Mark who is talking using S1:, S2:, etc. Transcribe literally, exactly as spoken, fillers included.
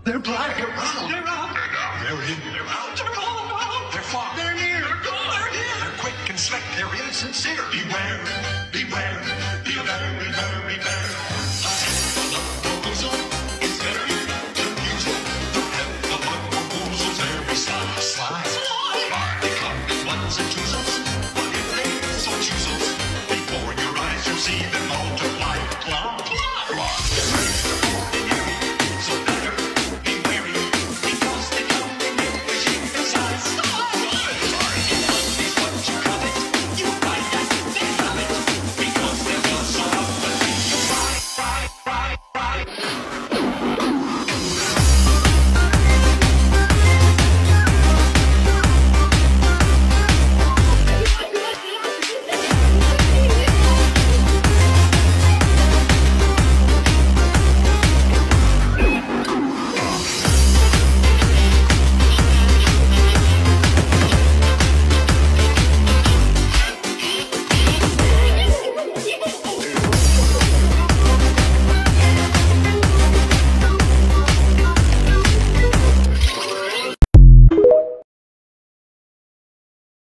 S1: They're black. They're round.
S2: They're out.
S1: They're down. They're in.
S2: They're out. They're all about.
S1: They're far.
S2: They're near. They're gone. They're here.
S1: They're quick and slick. They're insincere.
S2: Beware, beware, be very, very, very.